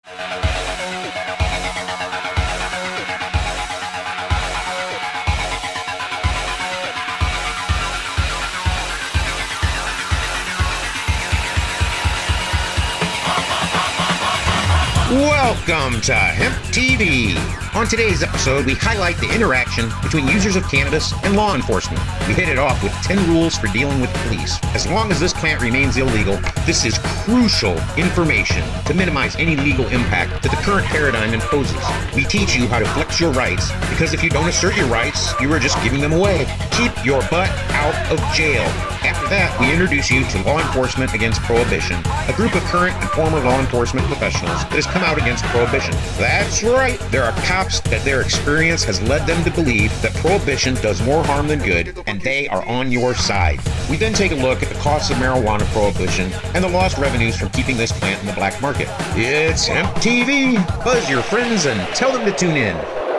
Welcome to Hemp TV. On today's episode, we highlight the interaction between users of cannabis and law enforcement. We hit it off with 10 rules for dealing with police. As long as this plant remains illegal, this is crucial information to minimize any legal impact that the current paradigm imposes. We teach you how to flex your rights, because if you don't assert your rights, you are just giving them away. Keep your butt out of jail. After that, we introduce you to Law Enforcement Against Prohibition, a group of current and former law enforcement professionals that has come out against prohibition. That's right, there are cops that their experience has led them to believe that prohibition does more harm than good, and they are on your side. We then take a look at the costs of marijuana prohibition and the lost revenues from keeping this plant in the black market. It's Hemp TV. Buzz your friends and tell them to tune in.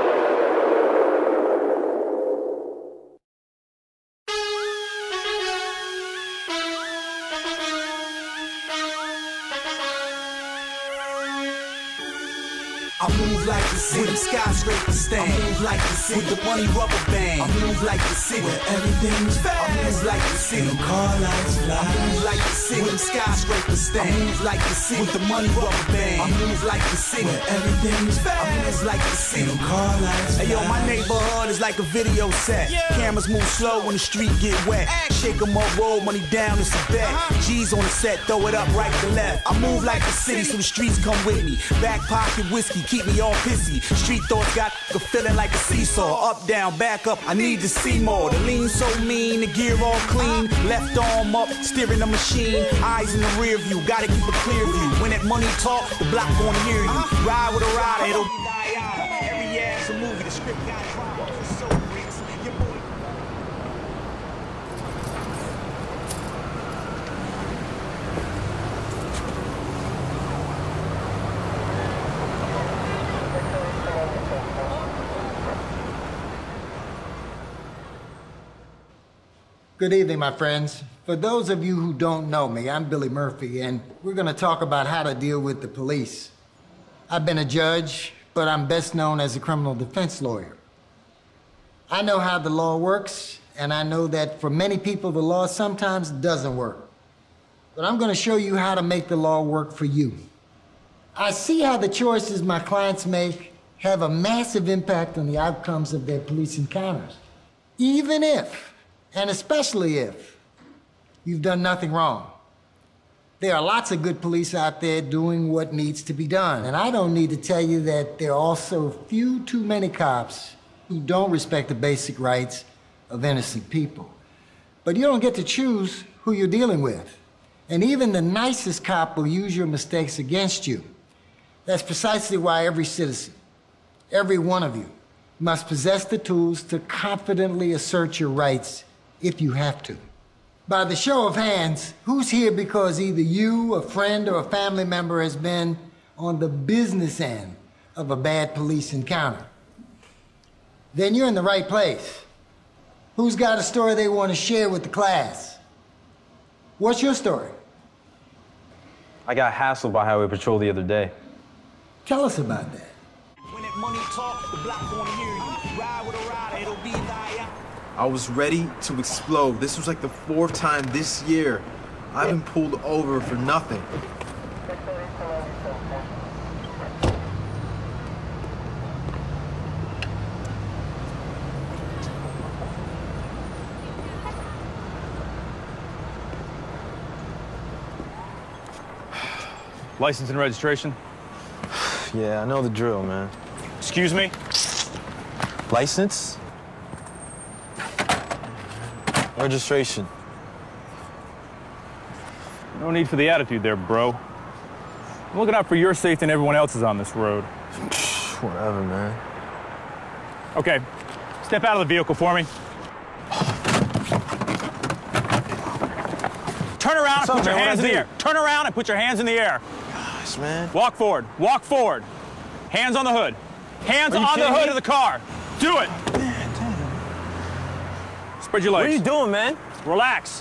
I move like the city, with skyscrapers stand. I move like the city, with the money rubber band. I move like the city, where everything's fast. I move like the city, and car lights fly. I move like the city, with skyscrapers stand. I move like the city, with the money rubber band. I move like the city, where everything's fast. I move like the city, and car lights fly. Hey yo, my neighborhood is like a video set. Cameras move slow when the street get wet. Shake 'em up, roll money down, it's a bet. G's on the set, throw it up right to left. I move like the city, so the streets come with me. Back pocket whiskey, keep me all pissy. Street thoughts got a feeling like a seesaw. Up, down, back up, I need to see more. The lean so mean, the gear all clean. Left arm up, steering the machine. Eyes in the rear view, gotta keep a clear view. When that money talk, the block gonna hear you. Ride with a rider, it'll be die. Every ass a movie, the script got drama. It's so bricks, your boy. Good evening, my friends. For those of you who don't know me, I'm Billy Murphy, and we're going to talk about how to deal with the police. I've been a judge, but I'm best known as a criminal defense lawyer. I know how the law works, and I know that for many people, the law sometimes doesn't work. But I'm going to show you how to make the law work for you. I see how the choices my clients make have a massive impact on the outcomes of their police encounters. Even if, and especially if, you've done nothing wrong. There are lots of good police out there doing what needs to be done. And I don't need to tell you that there are also few too many cops who don't respect the basic rights of innocent people. But you don't get to choose who you're dealing with. And even the nicest cop will use your mistakes against you. That's precisely why every citizen, every one of you, must possess the tools to confidently assert your rights if you have to. By the show of hands, who's here because either you, a friend, or a family member has been on the business end of a bad police encounter? Then you're in the right place. Who's got a story they want to share with the class? What's your story? I got hassled by Highway Patrol the other day. Tell us about that. When that money talk, the block gonna hear you. Ride with a rider, it'll be die. I was ready to explode. This was like the 4th time this year I've been pulled over for nothing. License and registration? Yeah, I know the drill, man. Excuse me? License? Registration. No need for the attitude there, bro. I'm looking out for your safety and everyone else's on this road. Whatever, man. Okay, step out of the vehicle for me. Turn around and put your hands in the air. Turn around and put your hands in the air. Gosh, man. Walk forward. Walk forward. Hands on the hood. Hands on the hood of the car. Do it. Spread your legs. What are you doing, man? Relax.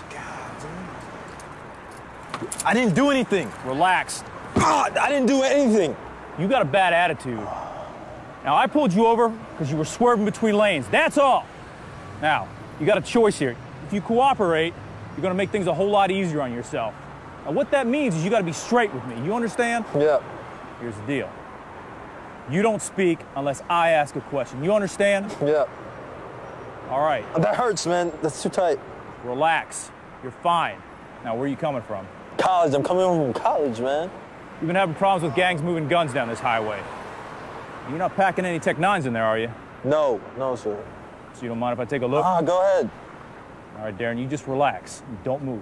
I didn't do anything. Relax. God, I didn't do anything. You got a bad attitude. Now, I pulled you over because you were swerving between lanes. That's all. Now, you got a choice here. If you cooperate, you're going to make things a whole lot easier on yourself. Now, what that means is you got to be straight with me. You understand? Yeah. Here's the deal. You don't speak unless I ask a question. You understand? Yeah. All right. That hurts, man. That's too tight. Relax. You're fine. Now, where are you coming from? College. I'm coming home from college, man. You've been having problems with gangs moving guns down this highway. You're not packing any Tech 9s in there, are you? No, sir. So you don't mind if I take a look? Go ahead. All right, Darren, you just relax. Don't move.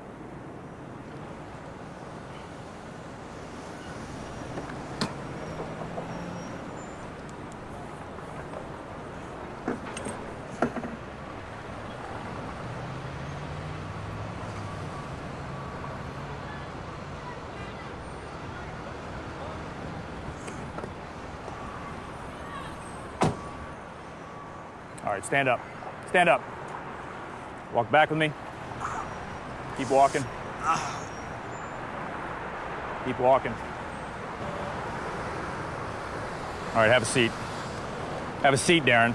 All right, stand up. Stand up. Walk back with me. Keep walking. Keep walking. All right, have a seat. Have a seat, Darren.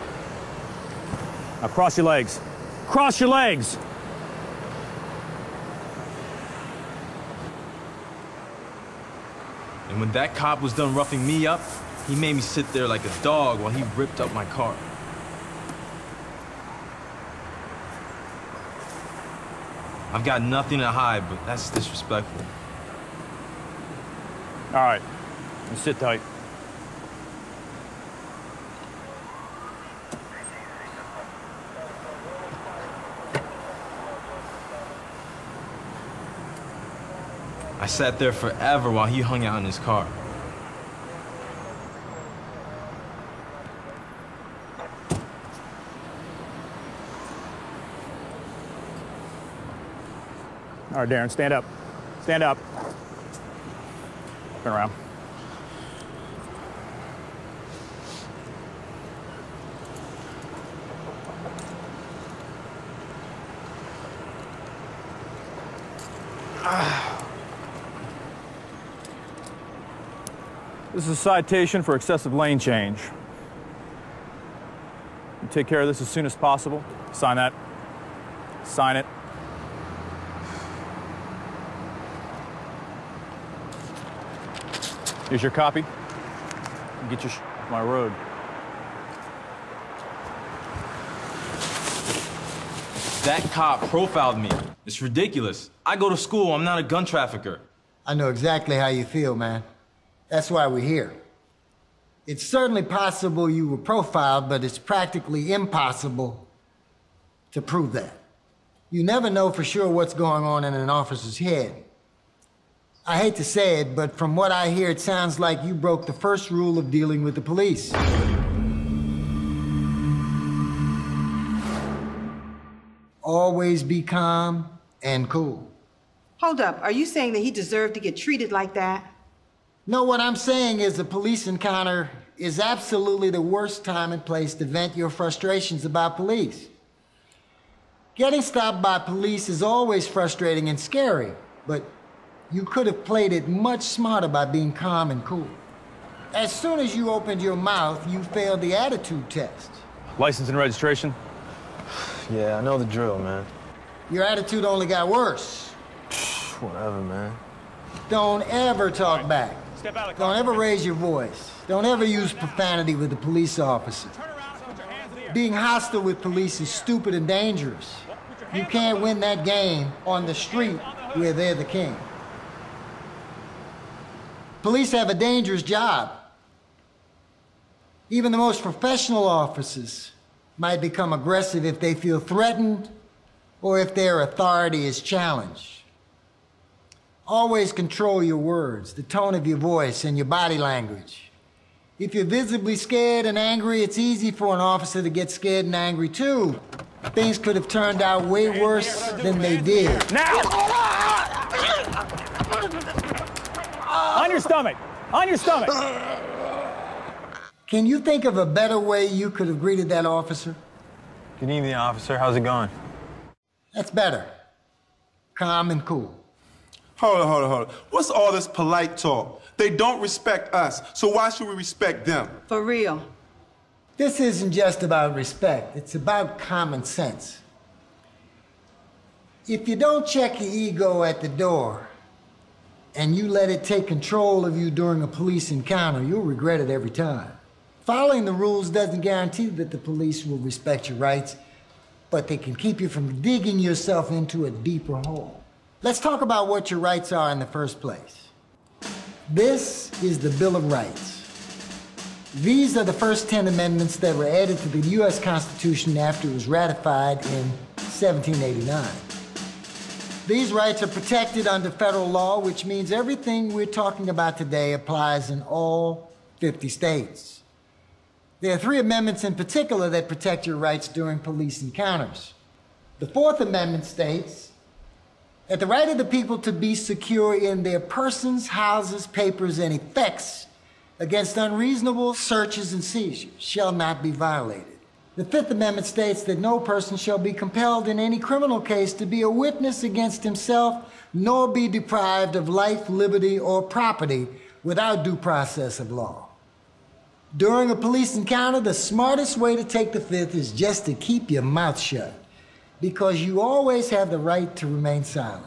Now cross your legs. Cross your legs! And when that cop was done roughing me up, he made me sit there like a dog while he ripped up my car. I've got nothing to hide, but that's disrespectful. All right, and sit tight. I sat there forever while he hung out in his car. All right, Darren, stand up. Stand up. Turn around. This is a citation for excessive lane change. You take care of this as soon as possible. Sign that. Sign it. Here's your copy. Get your off my road. That cop profiled me. It's ridiculous. I go to school. I'm not a gun trafficker. I know exactly how you feel, man. That's why we're here. It's certainly possible you were profiled, but it's practically impossible to prove that. You never know for sure what's going on in an officer's head. I hate to say it, but from what I hear, it sounds like you broke the first rule of dealing with the police. Always be calm and cool. Hold up, are you saying that he deserved to get treated like that? No, what I'm saying is a police encounter is absolutely the worst time and place to vent your frustrations about police. Getting stopped by police is always frustrating and scary, but you could have played it much smarter by being calm and cool. As soon as you opened your mouth, you failed the attitude test. License and registration? Yeah, I know the drill, man. Your attitude only got worse. Whatever, man. Don't ever talk back. Step out of the car. Don't ever raise your voice. Don't ever use profanity with a police officer. Turn around and put your hands in the air. Being hostile with police is stupid and dangerous. You can't win that game on the street where they're the king. Police have a dangerous job. Even the most professional officers might become aggressive if they feel threatened or if their authority is challenged. Always control your words, the tone of your voice, and your body language. If you're visibly scared and angry, it's easy for an officer to get scared and angry too. Things could have turned out way worse than they did. Now! On your stomach! On your stomach! Can you think of a better way you could have greeted that officer? Good evening, officer. How's it going? That's better. Calm and cool. Hold on. What's all this polite talk? They don't respect us, so why should we respect them? For real. This isn't just about respect, it's about common sense. If you don't check your ego at the door and you let it take control of you during a police encounter, you'll regret it every time. Following the rules doesn't guarantee that the police will respect your rights, but they can keep you from digging yourself into a deeper hole. Let's talk about what your rights are in the first place. This is the Bill of Rights. These are the first 10 amendments that were added to the U.S. Constitution after it was ratified in 1789. These rights are protected under federal law, which means everything we're talking about today applies in all 50 states. There are 3 amendments in particular that protect your rights during police encounters. The 4th Amendment states that the right of the people to be secure in their persons, houses, papers, and effects against unreasonable searches and seizures shall not be violated. The 5th Amendment states that no person shall be compelled in any criminal case to be a witness against himself, nor be deprived of life, liberty, or property without due process of law. During a police encounter, the smartest way to take the 5th is just to keep your mouth shut, because you always have the right to remain silent.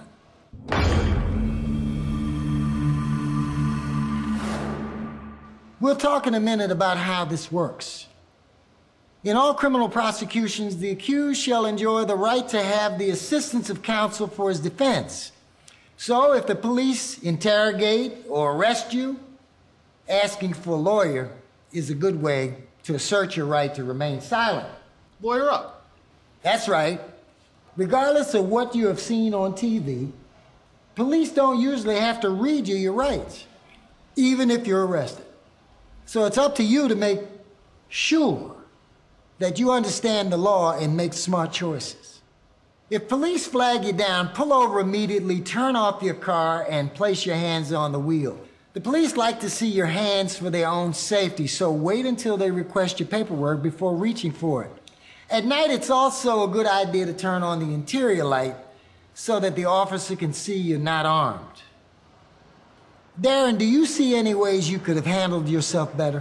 We'll talk in a minute about how this works. In all criminal prosecutions, the accused shall enjoy the right to have the assistance of counsel for his defense. So if the police interrogate or arrest you, asking for a lawyer is a good way to assert your right to remain silent. Lawyer up. That's right. Regardless of what you have seen on TV, police don't usually have to read you your rights, even if you're arrested. So it's up to you to make sure that you understand the law and make smart choices. If police flag you down, pull over immediately, turn off your car, and place your hands on the wheel. The police like to see your hands for their own safety, so wait until they request your paperwork before reaching for it. At night, it's also a good idea to turn on the interior light so that the officer can see you're not armed. Darren, do you see any ways you could have handled yourself better?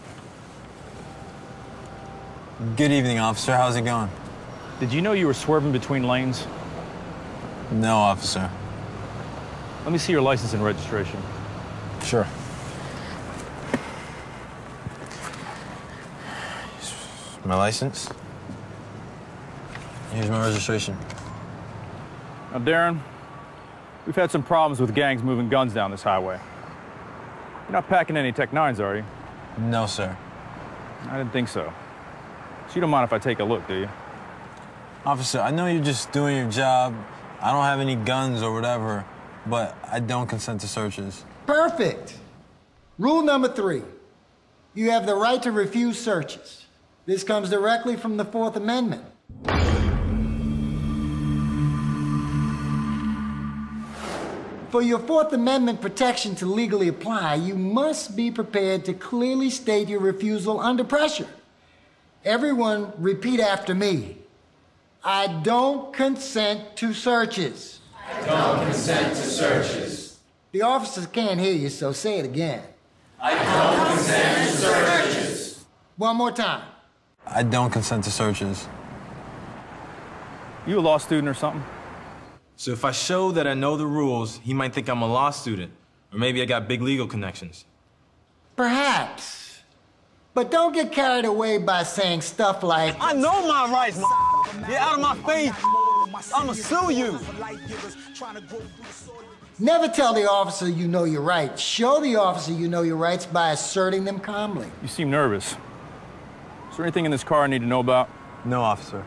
Good evening, officer. How's it going? Did you know you were swerving between lanes? No, officer. Let me see your license and registration. Sure. My license. Here's my registration. Now, Darren, we've had some problems with gangs moving guns down this highway. You're not packing any Tech 9s, are you? No, sir. I didn't think so. So you don't mind if I take a look, do you? Officer, I know you're just doing your job. I don't have any guns or whatever, but I don't consent to searches. Perfect. Rule number 3. You have the right to refuse searches. This comes directly from the 4th Amendment. For your 4th Amendment protection to legally apply, you must be prepared to clearly state your refusal under pressure. Everyone, repeat after me. I don't consent to searches. I don't consent to searches. The officers can't hear you, so say it again. I don't consent to searches. One more time. I don't consent to searches. You a law student or something? So if I show that I know the rules, he might think I'm a law student. Or maybe I got big legal connections. Perhaps. But don't get carried away by saying stuff like, I know my rights, Get out of my face. I'ma sue you. Never tell the officer you know your rights. Show the officer you know your rights by asserting them calmly. You seem nervous. Is there anything in this car I need to know about? No, officer.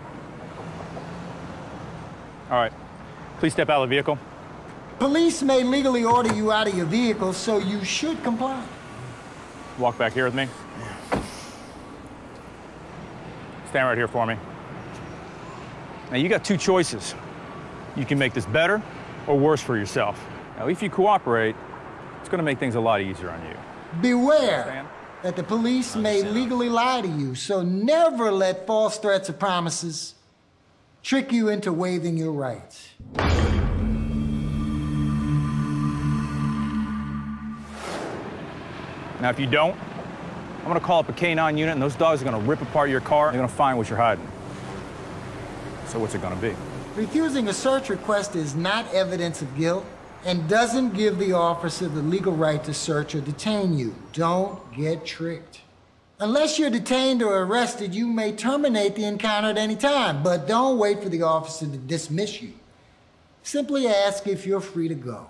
All right. Please step out of the vehicle. Police may legally order you out of your vehicle, so you should comply. Walk back here with me. Stand right here for me. Now, you got 2 choices. You can make this better or worse for yourself. Now, if you cooperate, it's going to make things a lot easier on you. Beware that the police may legally lie to you, so never let false threats or promises trick you into waiving your rights. Now, if you don't, I'm gonna call up a K9 unit, and those dogs are gonna rip apart your car, and they're gonna find what you're hiding. So what's it gonna be? Refusing a search request is not evidence of guilt and doesn't give the officer the legal right to search or detain you. Don't get tricked. Unless you're detained or arrested, you may terminate the encounter at any time, but don't wait for the officer to dismiss you. Simply ask if you're free to go.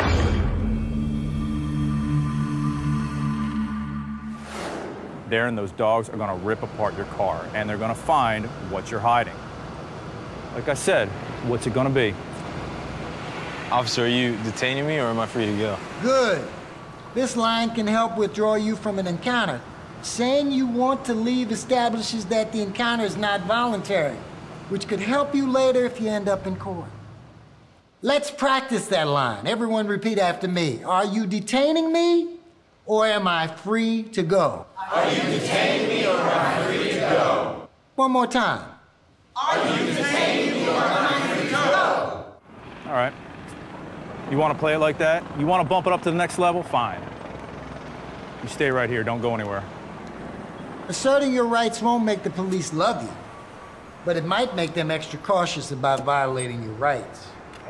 Darren, those dogs are gonna rip apart your car, and they're gonna find what you're hiding. Like I said, what's it gonna be? Officer, are you detaining me or am I free to go? Good. This line can help withdraw you from an encounter. Saying you want to leave establishes that the encounter is not voluntary, which could help you later if you end up in court. Let's practice that line. Everyone repeat after me. Are you detaining me or am I free to go? Are you detaining me or am I free to go? One more time. Are you detaining me or am I free to go? All right. You want to play it like that? You want to bump it up to the next level? Fine. You stay right here. Don't go anywhere. Asserting your rights won't make the police love you, but it might make them extra cautious about violating your rights.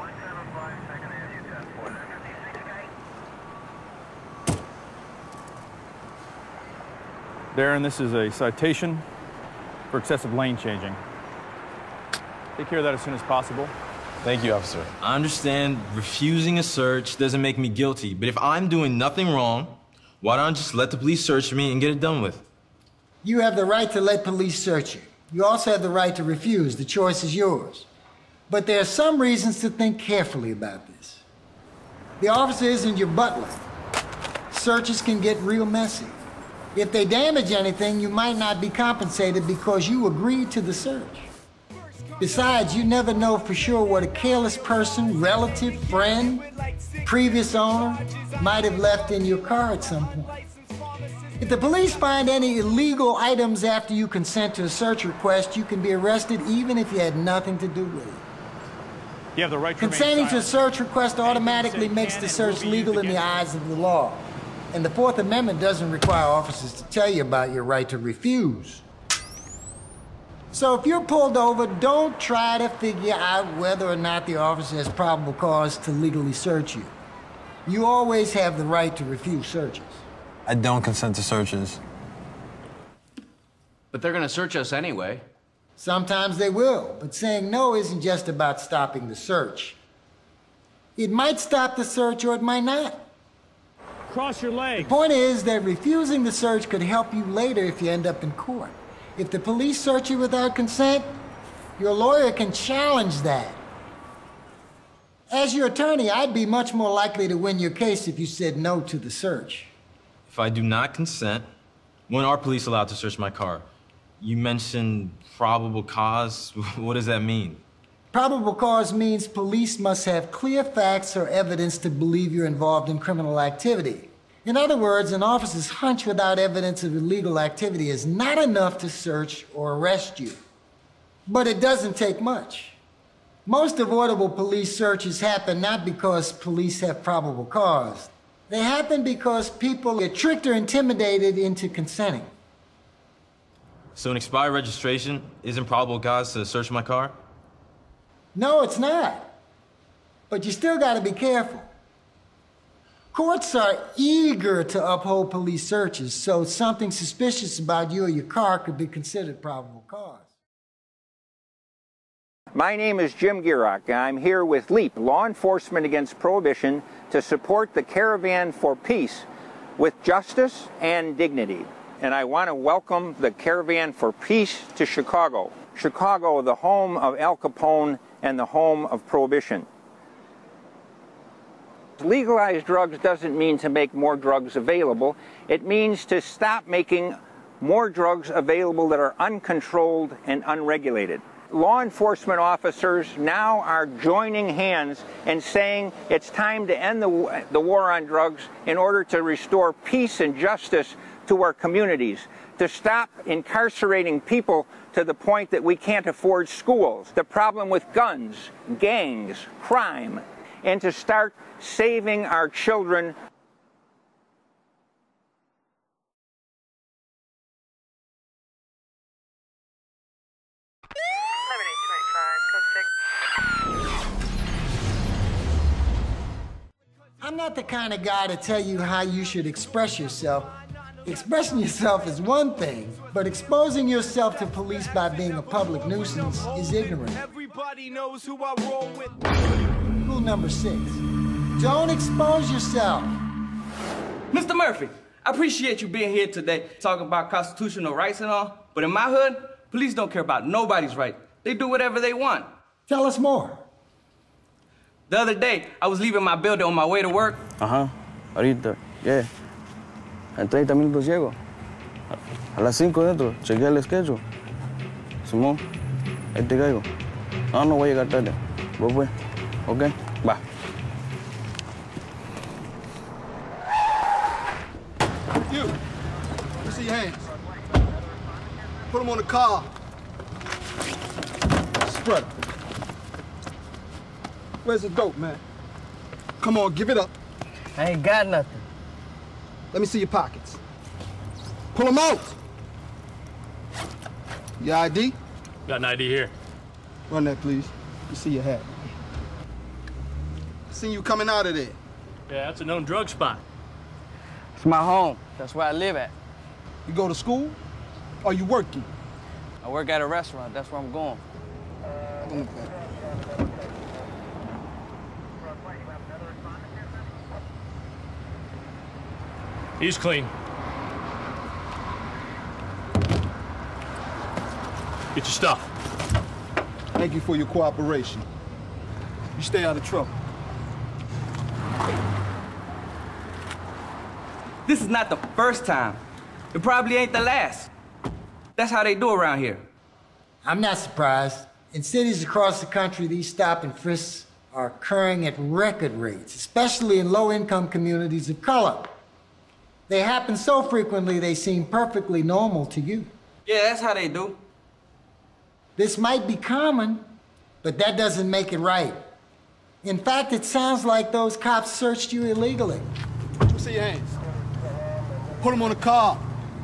Darren, this is a citation for excessive lane changing. Take care of that as soon as possible. Thank you, officer. I understand refusing a search doesn't make me guilty, but if I'm doing nothing wrong, why don't I just let the police search me and get it done with? You have the right to let police search you. You also have the right to refuse. The choice is yours. But there are some reasons to think carefully about this. The officer isn't your butler. Searches can get real messy. If they damage anything, you might not be compensated because you agreed to the search. Besides, you never know for sure what a careless person, relative, friend, previous owner might have left in your car at some point. If the police find any illegal items after you consent to a search request, you can be arrested even if you had nothing to do with it. You have the right to Consenting to a search request automatically makes the search legal in the eyes of the law. And the Fourth Amendment doesn't require officers to tell you about your right to refuse. So if you're pulled over, don't try to figure out whether or not the officer has probable cause to legally search you. You always have the right to refuse searches. I don't consent to searches. But they're gonna search us anyway. Sometimes they will, but saying no isn't just about stopping the search. It might stop the search or it might not. Cross your legs. The point is that refusing the search could help you later if you end up in court. If the police search you without consent, your lawyer can challenge that. As your attorney, I'd be much more likely to win your case if you said no to the search. If I do not consent, when are police allowed to search my car? You mentioned probable cause. What does that mean? Probable cause means police must have clear facts or evidence to believe you're involved in criminal activity. In other words, an officer's hunch without evidence of illegal activity is not enough to search or arrest you. But it doesn't take much. Most avoidable police searches happen not because police have probable cause. They happen because people get tricked or intimidated into consenting. So an expired registration isn't probable cause to search my car? No, it's not. But you still got to be careful. Courts are eager to uphold police searches, so something suspicious about you or your car could be considered probable cause. My name is Jim Gierach, and I'm here with LEAP, Law Enforcement Against Prohibition, to support the Caravan for Peace with justice and dignity. And I want to welcome the Caravan for Peace to Chicago. Chicago, the home of Al Capone and the home of Prohibition. Legalize drugs doesn't mean to make more drugs available. It means to stop making more drugs available that are uncontrolled and unregulated. Law enforcement officers now are joining hands and saying it's time to end the war on drugs in order to restore peace and justice to our communities, to stop incarcerating people to the point that we can't afford schools, the problem with guns, gangs, crime, and to start saving our children I'm not the kind of guy to tell you how you should express yourself. Expressing yourself is one thing, but exposing yourself to police by being a public nuisance is ignorant. Everybody knows who I roll with. Rule number 6, don't expose yourself. Mr. Murphy, I appreciate you being here today talking about constitutional rights and all, but in my hood, police don't care about nobody's right. They do whatever they want. Tell us more. The other day, I was leaving my building on my way to work. Ajá, ahorita, yeah. En 30 minutos llego. A las 5 dentro, chequea el schedule. Simón, ahí te caigo. No voy a llegar tarde. Voy pues, ok, va. You, let me see your hands. Put them on the car. Spread. Where's the dope, man? Come on, give it up. I ain't got nothing. Let me see your pockets. Pull them out. Your ID? Got an ID here. Run that, please. Let me see your hat. I seen you coming out of there. Yeah, that's a known drug spot. It's my home. That's where I live at. You go to school? Or you working? I work at a restaurant. That's where I'm going. He's clean. Get your stuff. Thank you for your cooperation. You stay out of trouble. This is not the first time. It probably ain't the last. That's how they do around here. I'm not surprised. In cities across the country, these stop and frisks are occurring at record rates, especially in low-income communities of color. They happen so frequently they seem perfectly normal to you. Yeah, that's how they do. This might be common, but that doesn't make it right. In fact, it sounds like those cops searched you illegally. Let me see your hands. Put them on the car.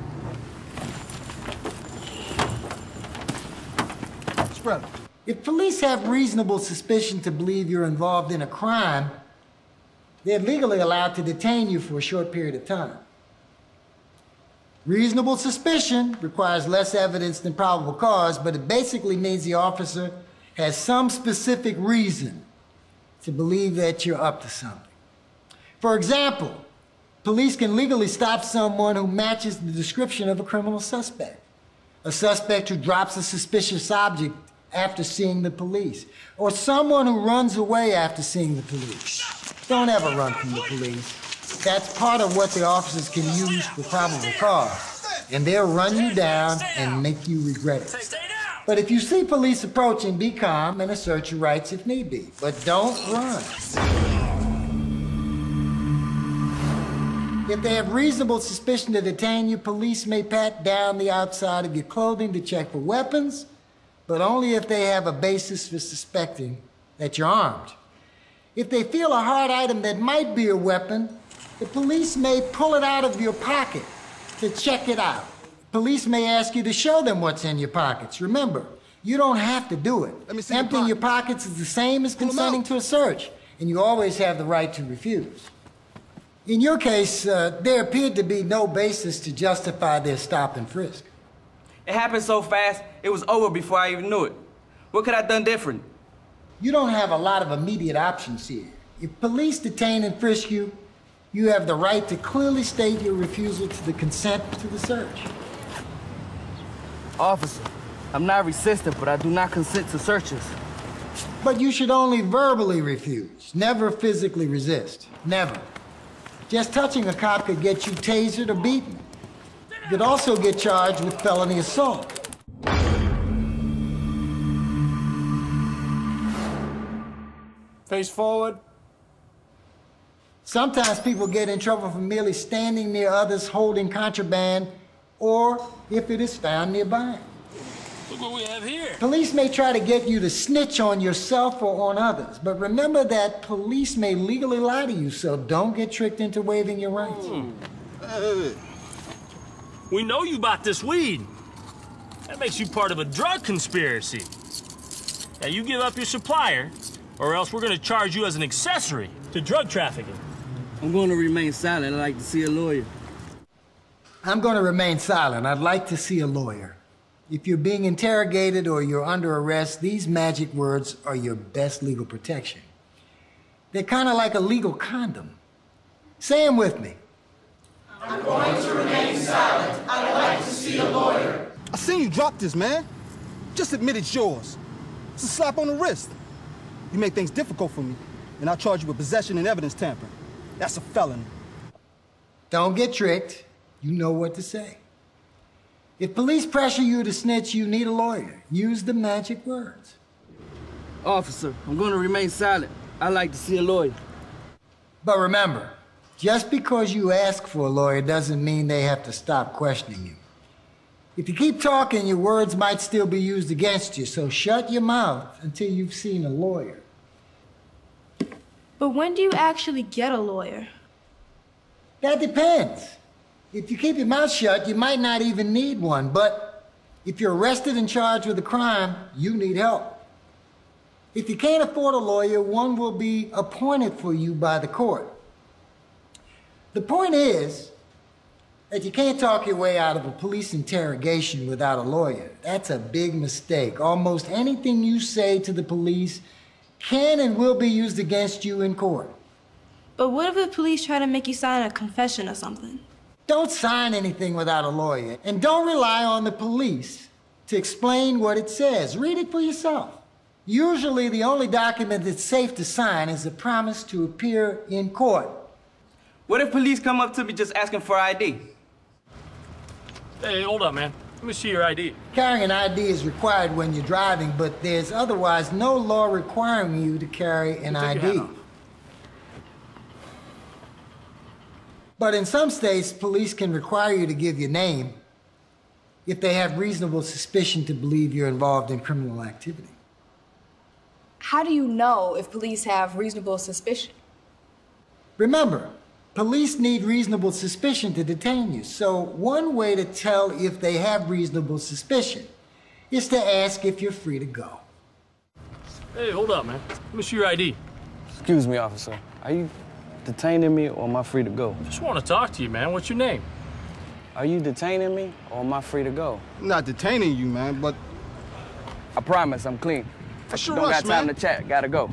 Spread them. If police have reasonable suspicion to believe you're involved in a crime, they're legally allowed to detain you for a short period of time. Reasonable suspicion requires less evidence than probable cause, but it basically means the officer has some specific reason to believe that you're up to something. For example, police can legally stop someone who matches the description of a criminal suspect. A suspect who drops a suspicious object after seeing the police, or someone who runs away after seeing the police. Don't ever run from the police. That's part of what the officers can use for probable cause, and they'll run you down and make you regret it. But if you see police approaching, be calm and assert your rights if need be, but don't run. If they have reasonable suspicion to detain you, police may pat down the outside of your clothing to check for weapons, but only if they have a basis for suspecting that you're armed. If they feel a hard item that might be a weapon, the police may pull it out of your pocket to check it out. Police may ask you to show them what's in your pockets. Remember, you don't have to do it. Emptying your pockets is the same as consenting to a search, and you always have the right to refuse. In your case, there appeared to be no basis to justify their stop and frisk. It happened so fast, it was over before I even knew it. What could I have done different? You don't have a lot of immediate options here. If police detain and frisk you, you have the right to clearly state your refusal to the consent to the search. Officer, I'm not resistant, but I do not consent to searches. But you should only verbally refuse, never physically resist. Never. Just touching a cop could get you tasered or beaten. You could also get charged with felony assault. Face forward. Sometimes people get in trouble for merely standing near others holding contraband, or if it is found nearby. Look what we have here. Police may try to get you to snitch on yourself or on others, but remember that police may legally lie to you, so don't get tricked into waiving your rights. We know you bought this weed. That makes you part of a drug conspiracy. Now you give up your supplier, or else we're gonna charge you as an accessory to drug trafficking. I'm going to remain silent. I'd like to see a lawyer. I'm going to remain silent. I'd like to see a lawyer. If you're being interrogated or you're under arrest, these magic words are your best legal protection. They're kind of like a legal condom. Say them with me. I'm going to remain silent. I'd like to see a lawyer. I seen you drop this, man. Just admit it's yours. It's a slap on the wrist. You make things difficult for me, and I'll charge you with possession and evidence tampering. That's a felony. Don't get tricked. You know what to say. If police pressure you to snitch, you need a lawyer. Use the magic words. Officer, I'm going to remain silent. I'd like to see a lawyer. But remember, just because you ask for a lawyer doesn't mean they have to stop questioning you. If you keep talking, your words might still be used against you, so shut your mouth until you've seen a lawyer. But when do you actually get a lawyer? That depends. If you keep your mouth shut, you might not even need one, but if you're arrested and charged with a crime, you need help. If you can't afford a lawyer, one will be appointed for you by the court. The point is that you can't talk your way out of a police interrogation without a lawyer. That's a big mistake. Almost anything you say to the police can and will be used against you in court. But what if the police try to make you sign a confession or something? Don't sign anything without a lawyer, and don't rely on the police to explain what it says. Read it for yourself. Usually, the only document that's safe to sign is a promise to appear in court. What if police come up to me just asking for ID? Hey, hold up, man. Let me see your ID. Carrying an ID is required when you're driving, but there's otherwise no law requiring you to carry an ID. But in some states, police can require you to give your name if they have reasonable suspicion to believe you're involved in criminal activity. How do you know if police have reasonable suspicion? Remember, police need reasonable suspicion to detain you. So one way to tell if they have reasonable suspicion is to ask if you're free to go. Hey, hold up, man. Let me see your ID. Excuse me, officer. Are you detaining me or am I free to go? Just want to talk to you, man. What's your name? Are you detaining me or am I free to go? I'm not detaining you, man, but... I promise I'm clean. What's your Don't rush, got time man? to chat. Gotta go.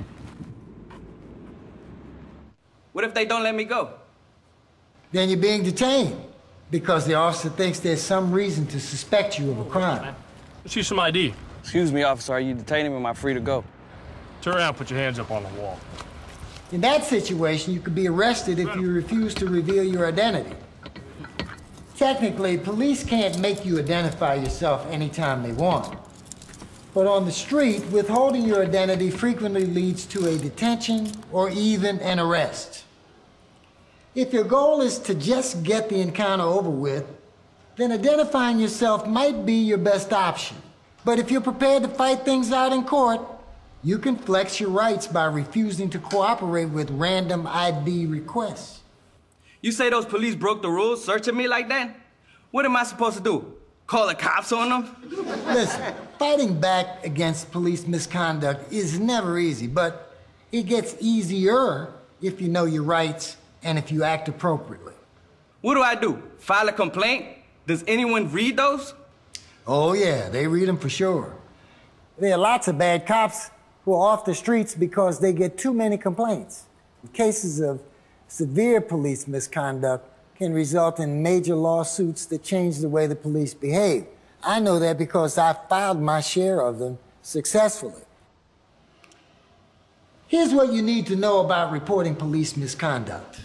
What if they don't let me go? Then you're being detained because the officer thinks there's some reason to suspect you of a crime. Let's see some ID. Excuse me, officer. Are you detaining me or am I free to go? Turn around, put your hands up on the wall. In that situation, you could be arrested if you refuse to reveal your identity. Technically, police can't make you identify yourself anytime they want. But on the street, withholding your identity frequently leads to a detention or even an arrest. If your goal is to just get the encounter over with, then identifying yourself might be your best option. But if you're prepared to fight things out in court, you can flex your rights by refusing to cooperate with random ID requests. You say those police broke the rules, searching me like that? What am I supposed to do? Call the cops on them? Listen, fighting back against police misconduct is never easy, but it gets easier if you know your rights and if you act appropriately. What do I do? File a complaint? Does anyone read those? Oh yeah, they read them for sure. There are lots of bad cops who are off the streets because they get too many complaints. Cases of severe police misconduct can result in major lawsuits that change the way the police behave. I know that because I filed my share of them successfully. Here's what you need to know about reporting police misconduct.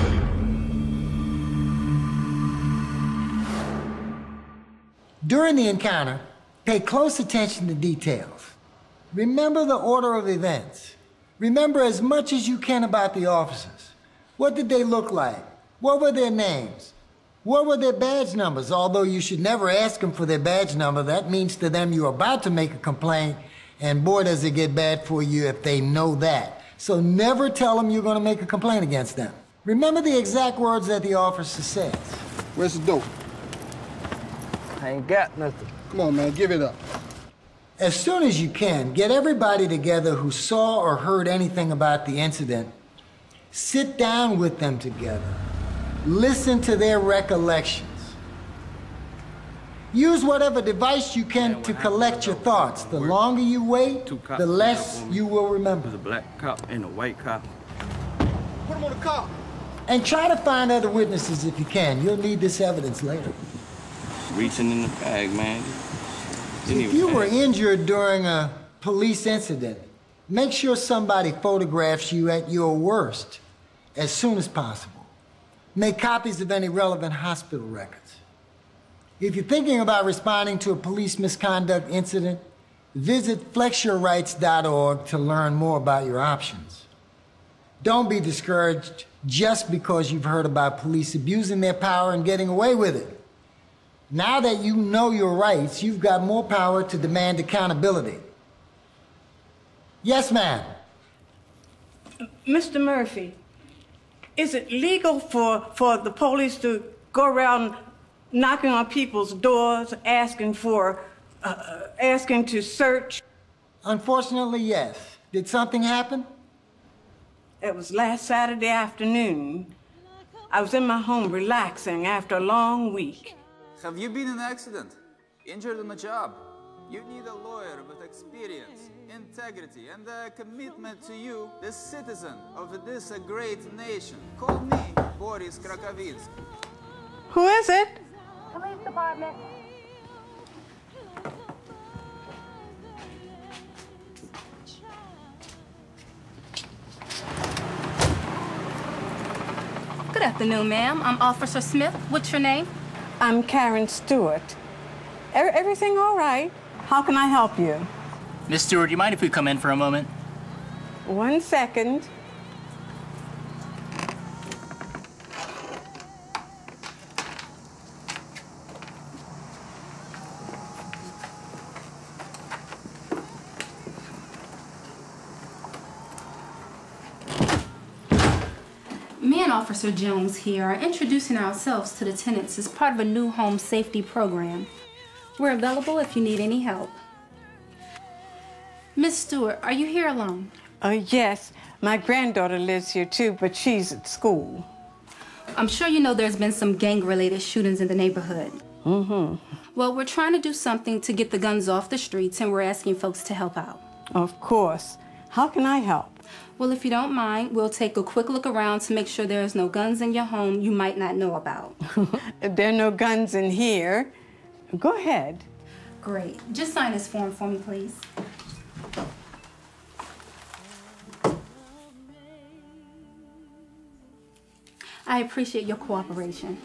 During the encounter, pay close attention to details. Remember the order of events. Remember as much as you can about the officers. What did they look like? What were their names? What were their badge numbers? Although you should never ask them for their badge number, that means to them you're about to make a complaint, and boy does it get bad for you if they know that. So never tell them you're going to make a complaint against them. Remember the exact words that the officer says. Where's the dope? I ain't got nothing. Come on, man, give it up. As soon as you can, get everybody together who saw or heard anything about the incident Sit down with them together. Listen to their recollections. Use whatever device you can to collect your thoughts. The longer you wait, the less you will remember. There's a black cop and a white cop. Put him on the car. And try to find other witnesses if you can. You'll need this evidence later. Reaching in the bag, man. If you were injured during a police incident, make sure somebody photographs you at your worst as soon as possible. Make copies of any relevant hospital records. If you're thinking about responding to a police misconduct incident, visit flexyourrights.org to learn more about your options. Don't be discouraged just because you've heard about police abusing their power and getting away with it. Now that you know your rights, you've got more power to demand accountability. Yes, ma'am. Mr. Murphy, is it legal for the police to go around knocking on people's doors, asking to search? Unfortunately, yes. Did something happen? It was last Saturday afternoon. I was in my home relaxing after a long week. Have you been in an accident? Injured on the job? You need a lawyer with experience, integrity, and a commitment to you, the citizen of this great nation. Call me Boris Krakowitzki. Who is it? Police department. Good afternoon, ma'am. I'm Officer Smith. What's your name? I'm Karen Stewart. Everything all right? How can I help you? Miss Stewart, do you mind if we come in for a moment? 1 second. Me and Officer Jones here are introducing ourselves to the tenants as part of a new home safety program. We're available if you need any help. Miss Stewart, are you here alone? Yes. My granddaughter lives here too, but she's at school. I'm sure you know there's been some gang-related shootings in the neighborhood. Mm-hmm. Well, we're trying to do something to get the guns off the streets, and we're asking folks to help out. Of course. How can I help? Well, if you don't mind, we'll take a quick look around to make sure there's no guns in your home you might not know about. There are no guns in here. Go ahead. Great. Just sign this form for me, please. I appreciate your cooperation.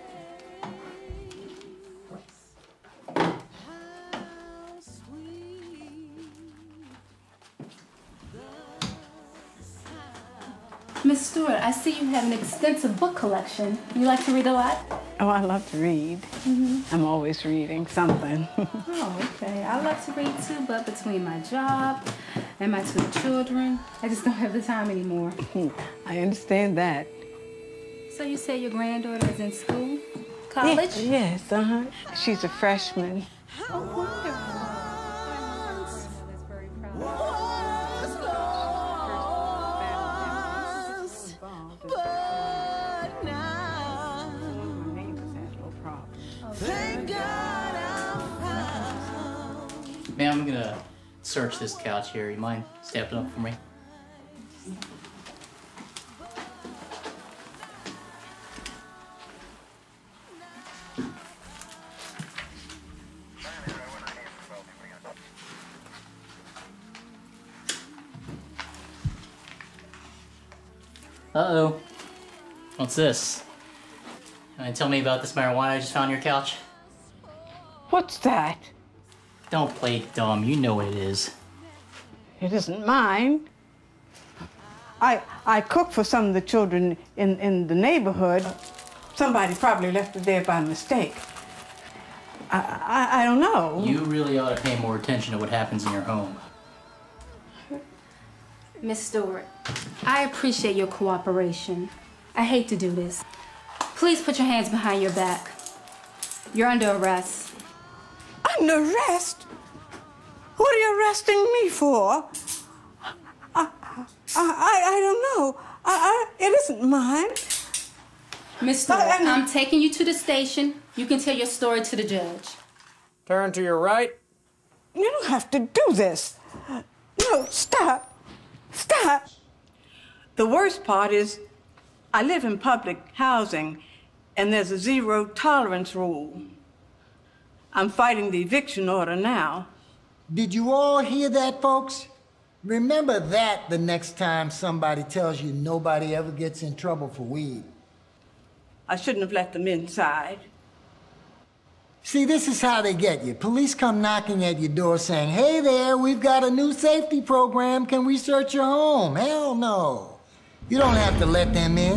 Miss Stewart, I see you have an extensive book collection. You like to read a lot? Oh, I love to read. Mm-hmm. I'm always reading something. Oh, okay. I love to read too, but between my job and my 2 children, I just don't have the time anymore. I understand that. So you say your granddaughter is in school? College? Yes, uh-huh. She's a freshman. Oh, wonderful. Ma'am, I'm gonna search this couch here. You mind stepping up for me? Uh-oh. What's this? Can you tell me about this marijuana I just found on your couch? What's that? Don't play dumb. You know what it is. It isn't mine. I cook for some of the children in the neighborhood. Somebody probably left it there by mistake. I don't know. You really ought to pay more attention to what happens in your home. Miss Stewart, I appreciate your cooperation. I hate to do this. Please put your hands behind your back. You're under arrest. Under arrest? What are you arresting me for? I don't know. It isn't mine. Miss Stewart, I'm taking you to the station. You can tell your story to the judge. Turn to your right. You don't have to do this. No, stop. Stop. The worst part is I live in public housing, and there's a zero tolerance rule. I'm fighting the eviction order now. Did you all hear that, folks? Remember that the next time somebody tells you nobody ever gets in trouble for weed. I shouldn't have let them inside. See, this is how they get you. Police come knocking at your door saying, "Hey there, we've got a new safety program. Can we search your home?" Hell no. You don't have to let them in.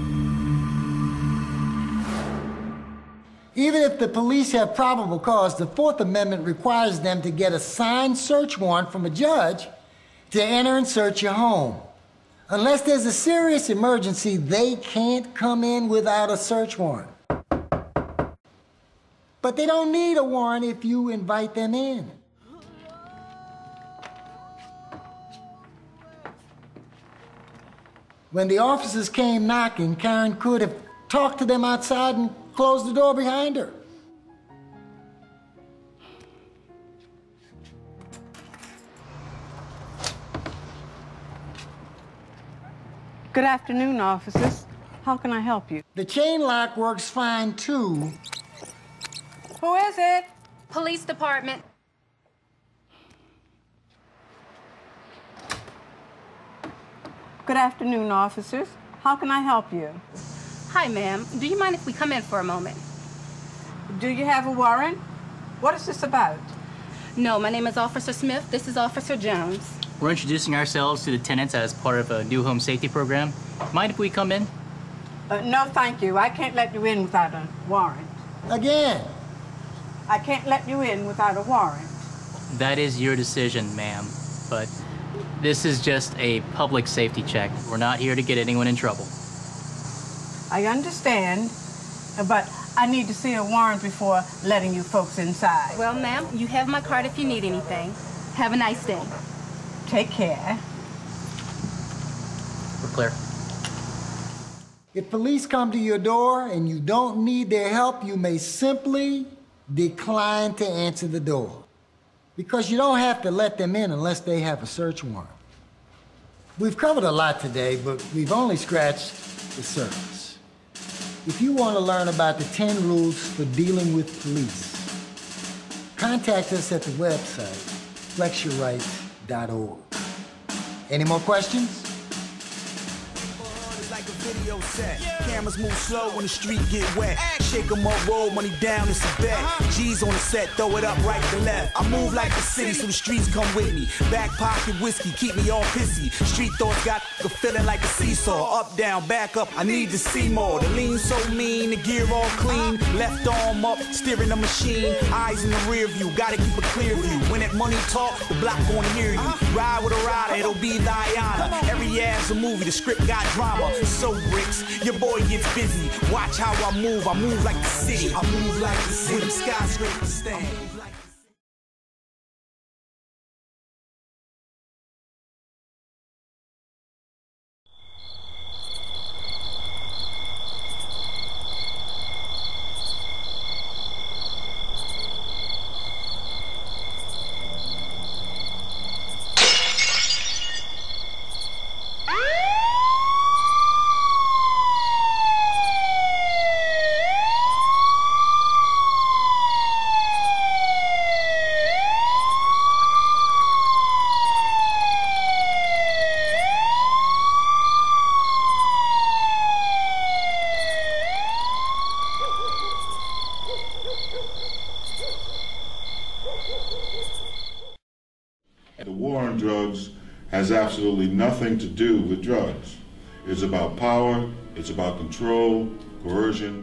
Even if the police have probable cause, the Fourth Amendment requires them to get a signed search warrant from a judge to enter and search your home. Unless there's a serious emergency, they can't come in without a search warrant. But they don't need a warrant if you invite them in. When the officers came knocking, Karen could have talked to them outside and closed the door behind her. Good afternoon, officers. How can I help you? The chain lock works fine, too. Who is it? Police department. Good afternoon, officers. How can I help you? Hi, ma'am. Do you mind if we come in for a moment? Do you have a warrant? What is this about? No, my name is Officer Smith. This is Officer Jones. We're introducing ourselves to the tenants as part of a new home safety program. Mind if we come in? No, thank you. I can't let you in without a warrant. Again? I can't let you in without a warrant. That is your decision, ma'am. But this is just a public safety check. We're not here to get anyone in trouble. I understand, but I need to see a warrant before letting you folks inside. Well, ma'am, you have my card if you need anything. Have a nice day. Take care. We're clear. If police come to your door and you don't need their help, you may simply decline to answer the door. Because you don't have to let them in unless they have a search warrant. We've covered a lot today, but we've only scratched the surface. If you want to learn about the 10 rules for dealing with police, contact us at the website, flexyourrights.org. Any more questions? Like a video set. Cameras move slow when the street get wet. Shake 'em up, roll money down, it's a bet. G's on the set, throw it up right to left. I move like the city, so the streets come with me. Back pocket whiskey, keep me all pissy. Street thoughts got a feeling like a seesaw. Up, down, back up, I need to see more. The lean so mean, the gear all clean. Left arm up, steering the machine. Eyes in the rear view, gotta keep a clear view. When that money talk, the block gon' hear you. Ride with a rider, it'll be thy honor. Every ad's a movie, the script got drama. So bricks, your boy gets busy. Watch how I move like the city. I move like the city. With them skyscrapers stand. The war on drugs has absolutely nothing to do with drugs. It's about power, it's about control, coercion.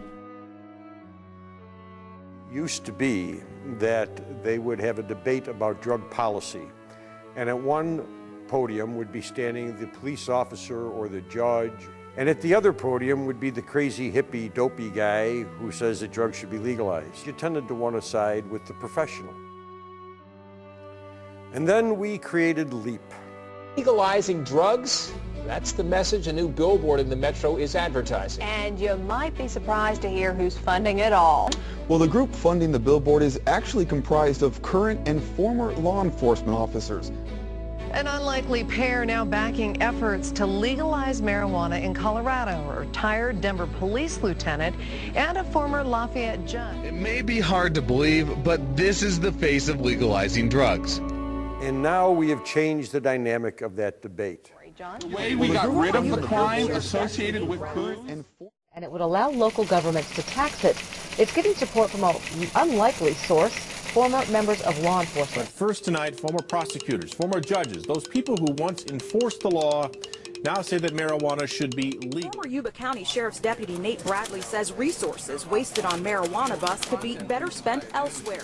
Used to be that they would have a debate about drug policy, and at one podium would be standing the police officer or the judge, and at the other podium would be the crazy hippie dopey guy who says that drugs should be legalized. You tended to want to side with the professional. And then we created LEAP. Legalizing drugs That's the message a new billboard in the metro is advertising. And you might be surprised to hear who's funding it all. Well, the group funding the billboard is actually comprised of current and former law enforcement officers. An unlikely pair now backing efforts to legalize marijuana in Colorado. A retired Denver police lieutenant and a former Lafayette judge. It may be hard to believe, but this is the face of legalizing drugs. And now we have changed the dynamic of that debate. The way we got rid of the crime associated with current and it would allow local governments to tax it. It's getting support from an unlikely source, former members of law enforcement. But first tonight, former prosecutors, former judges, those people who once enforced the law now say that marijuana should be legal. Former Yuba County Sheriff's Deputy Nate Bradley says resources wasted on marijuana busts could be better spent elsewhere.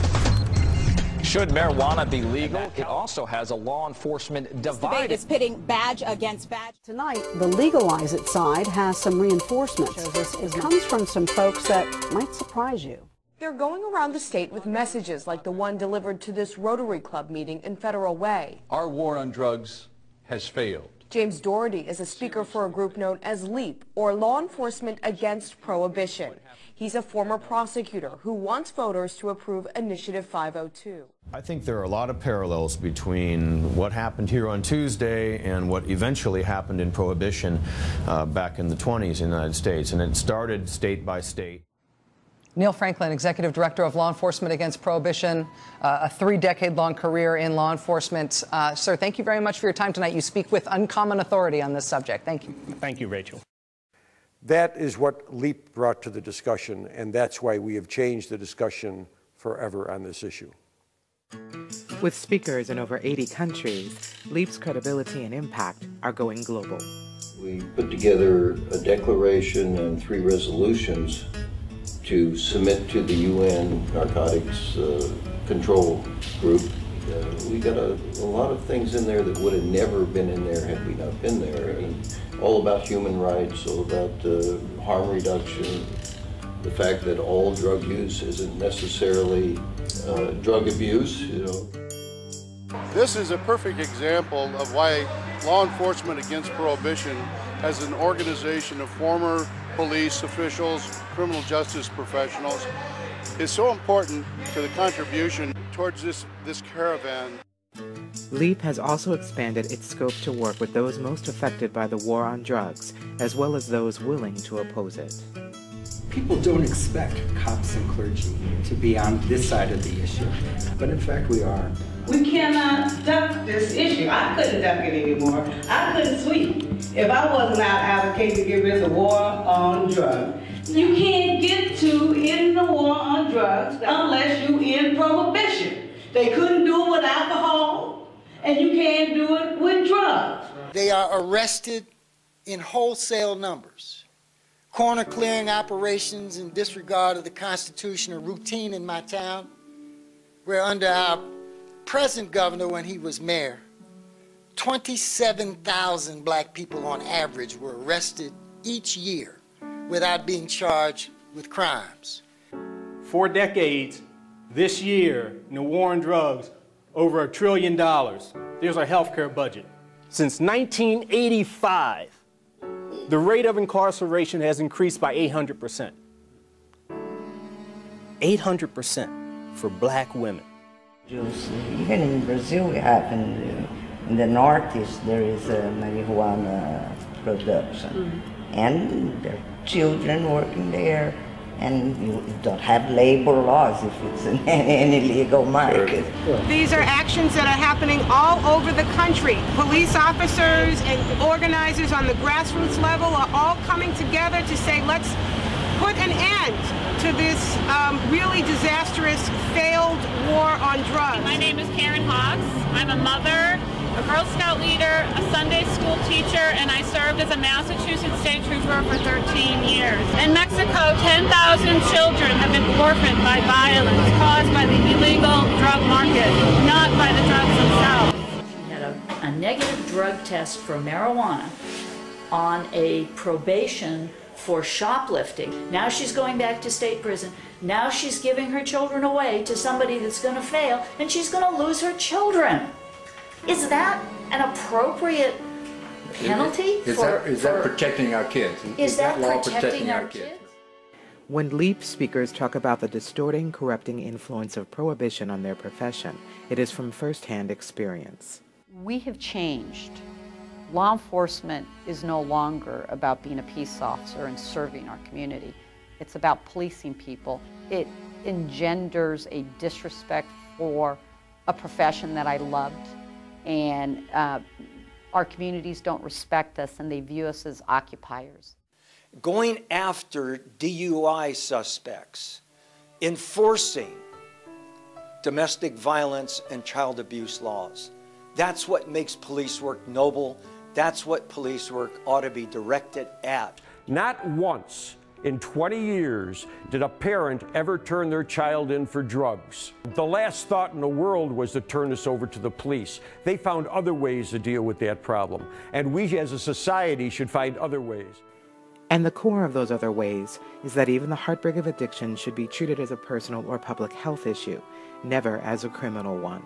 Should marijuana be legal? It also has a law enforcement divide. This debate is pitting badge against badge. Tonight, the legalize it side has some reinforcements. It comes from some folks that might surprise you. They're going around the state with messages like the one delivered to this Rotary Club meeting in Federal Way. Our war on drugs has failed. James Doherty is a speaker for a group known as LEAP, or Law Enforcement Against Prohibition. He's a former prosecutor who wants voters to approve Initiative 502. I think there are a lot of parallels between what happened here on Tuesday and what eventually happened in Prohibition back in the 20s in the United States, and it started state by state. Neil Franklin, Executive Director of Law Enforcement Against Prohibition, a 3-decade-long career in law enforcement. Sir, thank you very much for your time tonight. You speak with uncommon authority on this subject. Thank you. Thank you, Rachel. That is what LEAP brought to the discussion, and that's why we have changed the discussion forever on this issue. With speakers in over 80 countries, LEAP's credibility and impact are going global. We put together a declaration and 3 resolutions to submit to the UN Narcotics Control Group. We got a lot of things in there that would have never been in there had we not been there. And all about human rights, all about harm reduction, the fact that all drug use isn't necessarily drug abuse, you know. This is a perfect example of why Law Enforcement Against Prohibition, as an organization of former police officials, criminal justice professionals, is so important to the contribution towards this caravan. LEAP has also expanded its scope to work with those most affected by the war on drugs, as well as those willing to oppose it. People don't expect cops and clergy to be on this side of the issue, but in fact we are. We cannot duck this issue. I couldn't duck it anymore. I couldn't sweep if I wasn't out advocating to get rid of the war on drugs. You can't get to end the war on drugs unless you end prohibition. They couldn't do it with alcohol, and you can't do it with drugs. They are arrested in wholesale numbers. Corner clearing operations in disregard of the Constitution are routine in my town, where under our present governor, when he was mayor, 27,000 black people on average were arrested each year without being charged with crimes. 4 decades, this year, in the war on drugs, over $1 trillion. There's our healthcare budget. Since 1985, the rate of incarceration has increased by 800%. 800% for black women. Even in Brazil, we have in the Northeast, there is a marijuana production. And there are children working there, and you don't have labor laws if it's in any legal market. These are actions that are happening all over the country. Police officers and organizers on the grassroots level are all coming together to say, let's put an end to this really disastrous failed war on drugs. My name is Karen Hawks. I'm a mother, a Girl Scout leader, a Sunday school teacher, and I served as a Massachusetts State Trooper for 13 years. In Mexico, 10,000 children have been orphaned by violence caused by the illegal drug market, not by the drugs themselves. She had a negative drug test for marijuana on a probation for shoplifting. Now she's going back to state prison. Now she's giving her children away to somebody that's going to fail, and she's going to lose her children. Is that an appropriate penalty Is that protecting our kids? Is that law protecting our kids? When LEAP speakers talk about the distorting, corrupting influence of prohibition on their profession, it is from firsthand experience. We have changed. Law enforcement is no longer about being a peace officer and serving our community. It's about policing people. It engenders a disrespect for a profession that I loved, and our communities don't respect us and they view us as occupiers. Going after DUI suspects, enforcing domestic violence and child abuse laws. That's what makes police work noble. That's what police work ought to be directed at. Not once in 20 years did a parent ever turn their child in for drugs. The last thought in the world was to turn this over to the police. They found other ways to deal with that problem, and we as a society should find other ways. And the core of those other ways is that even the heartbreak of addiction should be treated as a personal or public health issue, never as a criminal one.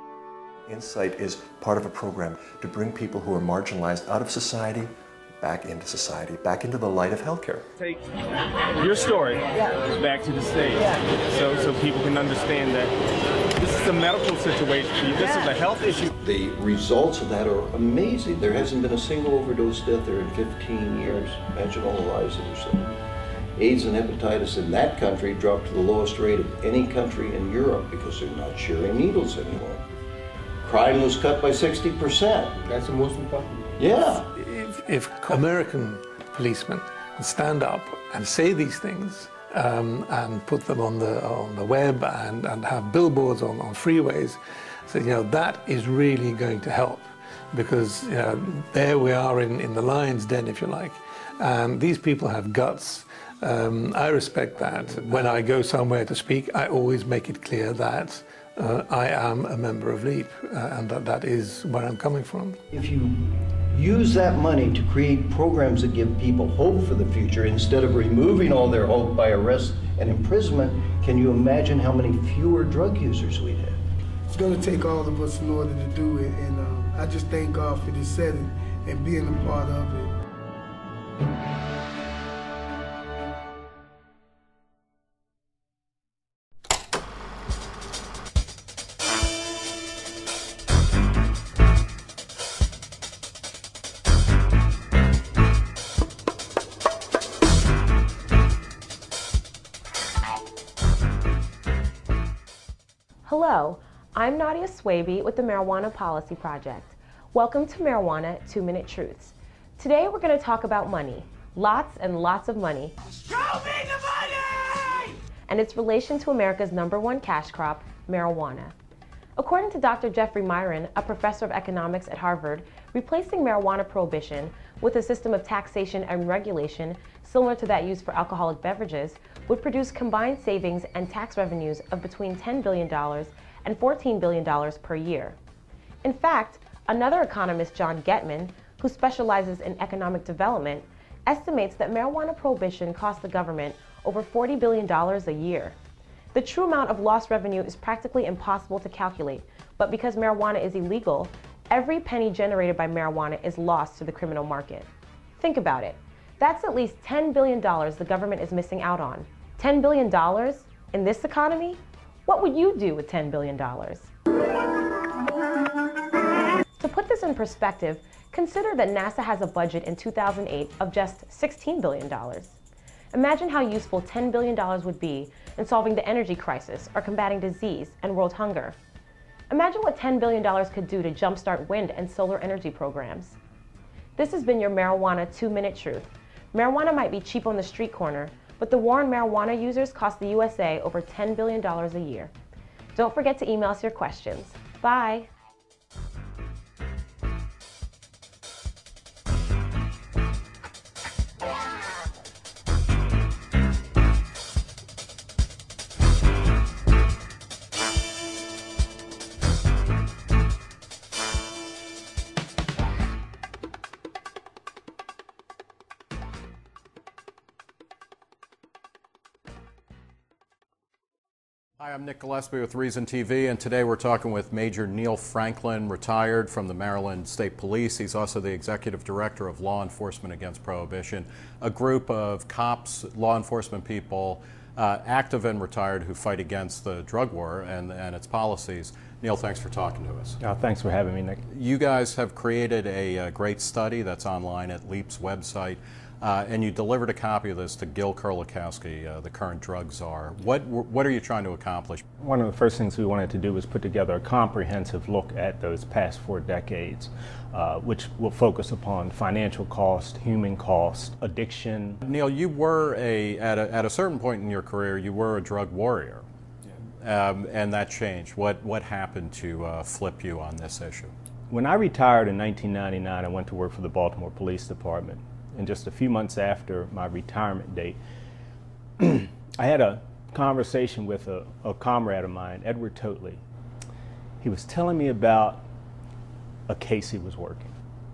Insight is part of a program to bring people who are marginalized out of society, back into society, back into the light of healthcare. Take your story back to the stage, so people can understand that this is a medical situation for you. This is a health issue. The results of that are amazing. There hasn't been a single overdose death there in 15 years. Imagine all the lives that are saved. AIDS and hepatitis in that country dropped to the lowest rate of any country in Europe because they're not sharing needles anymore. Crime was cut by 60%. That's the most important. Yeah. If American policemen stand up and say these things and put them on the web and have billboards on freeways, so that is really going to help, because there we are in the lion's den, if you like, and these people have guts. I respect that. When I go somewhere to speak, I always make it clear that I am a member of LEAP, and that is where I'm coming from. If you use that money to create programs that give people hope for the future instead of removing all their hope by arrest and imprisonment, can you imagine how many fewer drug users we'd have? It's going to take all of us in order to do it, and I just thank God for this setting and being a part of it. Hello, I'm Nadia Swaby with the Marijuana Policy Project. Welcome to Marijuana 2-Minute Truths. Today we're going to talk about money, lots and lots of money, and its relation to America's #1 cash crop, marijuana. According to Dr. Jeffrey Myron, a professor of economics at Harvard, replacing marijuana prohibition with a system of taxation and regulation similar to that used for alcoholic beverages would produce combined savings and tax revenues of between $10 billion and $14 billion per year. In fact, another economist, John Getman, who specializes in economic development, estimates that marijuana prohibition costs the government over $40 billion a year. The true amount of lost revenue is practically impossible to calculate, but because marijuana is illegal, every penny generated by marijuana is lost to the criminal market. Think about it. That's at least $10 billion the government is missing out on. $10 billion in this economy? What would you do with $10 billion? To put this in perspective, consider that NASA has a budget in 2008 of just $16 billion. Imagine how useful $10 billion would be in solving the energy crisis or combating disease and world hunger. Imagine what $10 billion could do to jumpstart wind and solar energy programs. This has been your Marijuana 2-Minute Truth. Marijuana might be cheap on the street corner, but the war on marijuana users costs the USA over $10 billion a year. Don't forget to email us your questions. Bye. Hi, I'm Nick Gillespie with Reason TV, and today we're talking with Major Neil Franklin, retired from the Maryland State Police. He's also the Executive Director of Law Enforcement Against Prohibition, a group of cops, law enforcement people, active and retired, who fight against the drug war and its policies. Neil, thanks for talking to us. Thanks for having me, Nick. You guys have created a great study that's online at LEAP's website. And you delivered a copy of this to Gil Kurlikowski, the current drug czar. What are you trying to accomplish? One of the first things we wanted to do was put together a comprehensive look at those past 4 decades, which will focus upon financial cost, human cost, addiction. Neil, you were at a certain point in your career, you were a drug warrior, and that changed. What happened to flip you on this issue? When I retired in 1999, I went to work for the Baltimore Police Department. And just a few months after my retirement date, I had a conversation with a comrade of mine, Edward Totley. He was telling me about a case he was working.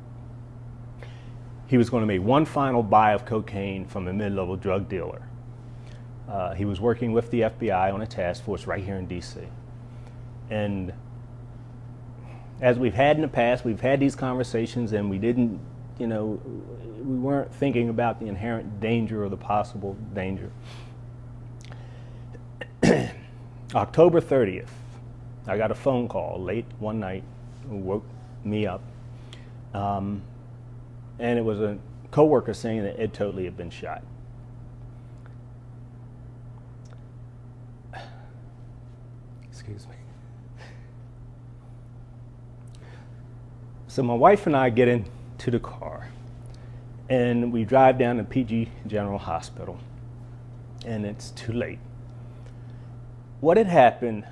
He was going to make one final buy of cocaine from a mid-level drug dealer. He was working with the FBI on a task force right here in DC. And as we've had in the past, we've had these conversations and we didn't, we weren't thinking about the inherent danger or the possible danger. October 30th, I got a phone call late one night, woke me up, and it was a coworker saying that Ed Totley had been shot. Excuse me. So my wife and I get into the car, and we drive down to PG General Hospital, and it's too late. What had happened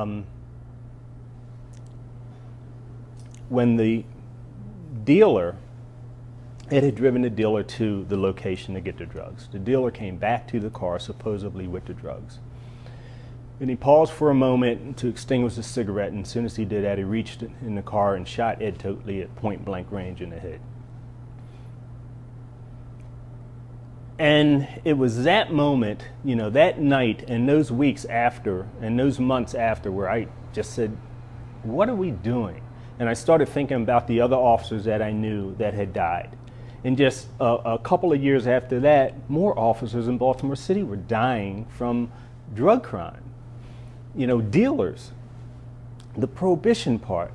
when the dealer, it had driven the dealer to the location to get the drugs. The dealer came back to the car supposedly with the drugs. And he paused for a moment to extinguish a cigarette, and as soon as he did that, he reached in the car and shot Ed Totley at point-blank range in the head. And it was that moment, that night and those weeks after and those months after where I just said, what are we doing? And I started thinking about the other officers that I knew that had died. And just a couple of years after that, more officers in Baltimore City were dying from drug crime. Dealers, the prohibition part.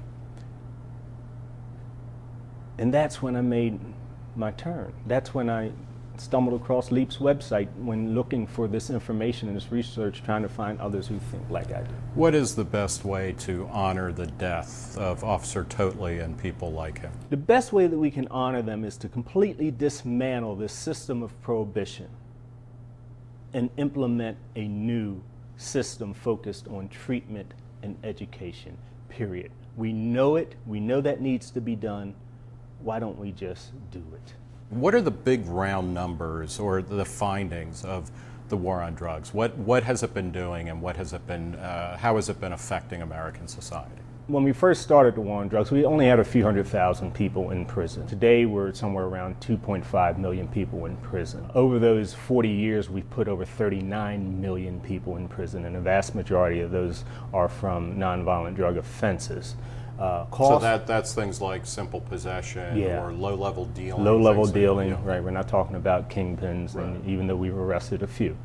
And that's when I made my turn. That's when I stumbled across LEAP's website when looking for this information and this research, trying to find others who think like I do. What is the best way to honor the death of Officer Totley and people like him? The best way that we can honor them is to completely dismantle this system of prohibition and implement a new system focused on treatment and education, period. We know it. We know that needs to be done. Why don't we just do it? What are the big round numbers or the findings of the war on drugs? What has it been doing, and what has it been? How has it been affecting American society? When we first started the war on drugs, we only had a few 100,000 people in prison. Today, we're somewhere around 2.5 million people in prison. Over those 40 years, we've put over 39 million people in prison, and the vast majority of those are from nonviolent drug offenses. So that's things like simple possession or low-level dealing. Low-level dealing, right. We're not talking about kingpins, and even though we've arrested a few.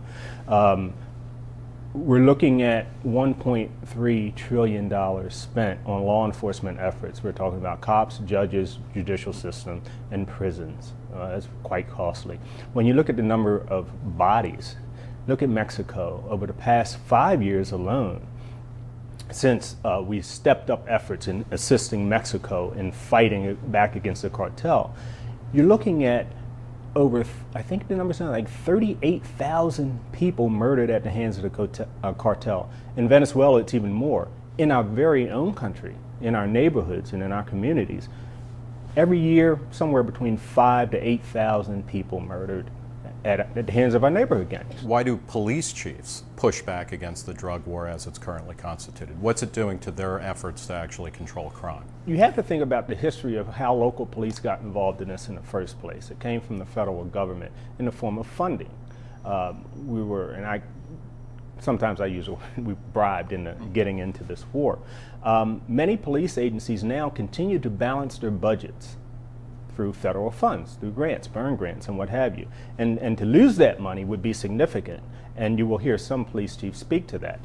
We're looking at $1.3 trillion spent on law enforcement efforts. We're talking about cops, judges, judicial system, and prisons. That's quite costly. When you look at the number of bodies, look at Mexico. Over the past 5 years alone, since we stepped up efforts in assisting Mexico in fighting back against the cartel, you're looking at over, I think the number's like 38,000 people murdered at the hands of the cartel. In Venezuela, it's even more. In our very own country, in our neighborhoods and in our communities, every year, somewhere between 5,000 to 8,000 people murdered at the hands of our neighborhood gangs. Why do police chiefs push back against the drug war as it's currently constituted? What's it doing to their efforts to actually control crime? You have to think about the history of how local police got involved in this in the first place. It came from the federal government in the form of funding. And I sometimes I use we bribed into getting into this war. Many police agencies now continue to balance their budgets through federal funds, through grants, burn grants, and what have you. And to lose that money would be significant, and you will hear some police chiefs speak to that.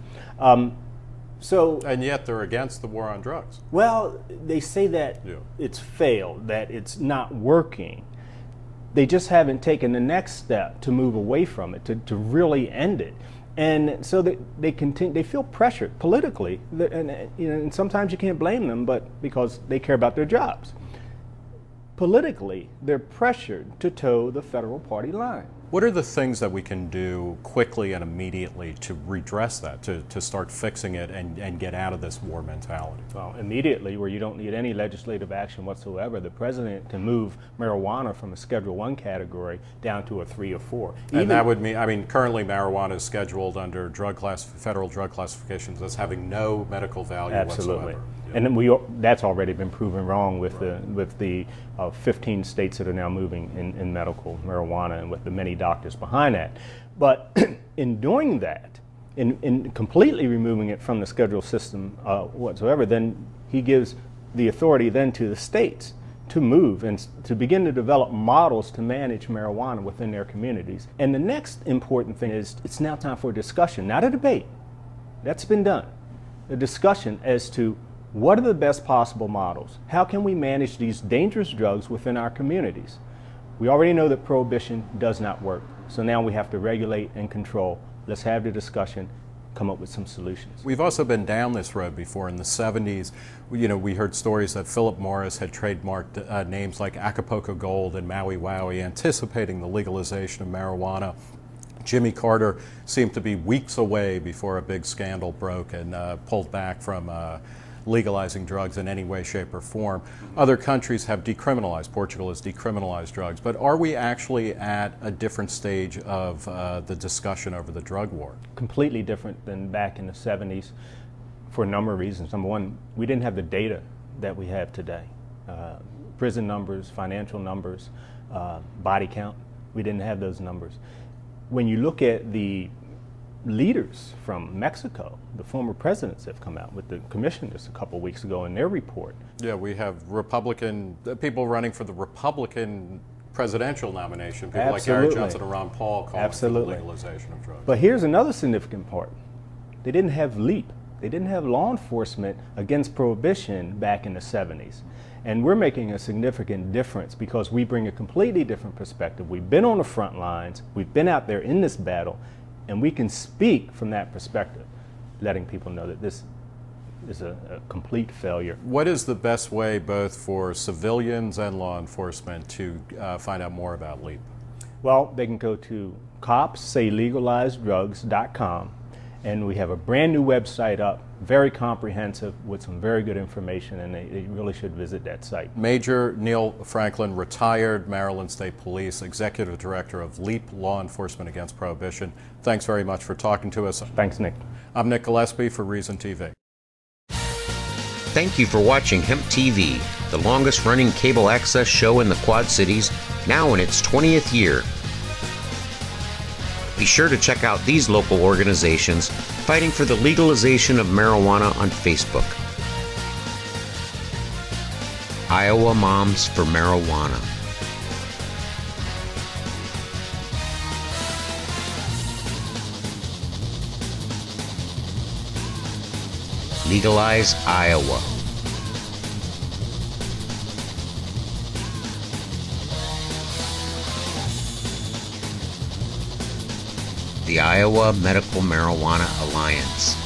And yet they're against the war on drugs. Well, they say that it's failed, that it's not working. They just haven't taken the next step to move away from it, to really end it. And so they continue. They feel pressured politically, and sometimes you can't blame them, but because they care about their jobs. Politically, they're pressured to toe the federal party line. What are the things that we can do quickly and immediately to redress that, to start fixing it and get out of this war mentality? Well, immediately, where you don't need any legislative action whatsoever, the president can move marijuana from a Schedule I category down to a 3 or 4. And that would mean, I mean, currently marijuana is scheduled under federal drug classifications as having no medical value Absolutely. whatsoever. And then that's already been proven wrong with the 15 states that are now moving in medical marijuana and with the many doctors behind that. But in doing that, in completely removing it from the schedule system whatsoever, then he gives the authority then to the states to move and to begin to develop models to manage marijuana within their communities. And the next important thing is it's now time for a discussion, not a debate. That's been done. A discussion as to what are the best possible models? How can we manage these dangerous drugs within our communities? We already know that prohibition does not work. So now we have to regulate and control. Let's have the discussion, come up with some solutions. We've also been down this road before. In the 70s, we heard stories that Philip Morris had trademarked names like Acapulco Gold and Maui Wowie, anticipating the legalization of marijuana. Jimmy Carter seemed to be weeks away before a big scandal broke and pulled back from legalizing drugs in any way, shape, or form. Other countries have decriminalized. Portugal has decriminalized drugs. But are we actually at a different stage of the discussion over the drug war? Completely different than back in the 70s for a number of reasons. Number one, we didn't have the data that we have today. Prison numbers, financial numbers, body count, we didn't have those numbers. When you look at the leaders from Mexico, the former presidents have come out with the commission just a couple weeks ago in their report. Yeah, we have people running for the Republican presidential nomination, people like Gary Johnson and Ron Paul calling for the legalization of drugs. But here's another significant part. They didn't have LEAP. They didn't have law enforcement against prohibition back in the 70s. And we're making a significant difference because we bring a completely different perspective. We've been on the front lines, we've been out there in this battle, and we can speak from that perspective, letting people know that this is a complete failure. What is the best way both for civilians and law enforcement to find out more about LEAP? Well, they can go to copssaylegalizedrugs.com, and we have a brand new website up, very comprehensive with some very good information, and they really should visit that site. Major Neil Franklin, retired Maryland State Police, Executive Director of LEAP Law Enforcement Against Prohibition. Thanks very much for talking to us. Thanks, Nick. I'm Nick Gillespie for Reason TV. Thank you for watching Hemp TV, the longest running cable access show in the Quad Cities, now in its 20th year. Be sure to check out these local organizations fighting for the legalization of marijuana on Facebook. Iowa Moms for Marijuana. Legalize Iowa. The Iowa Medical Marijuana Alliance.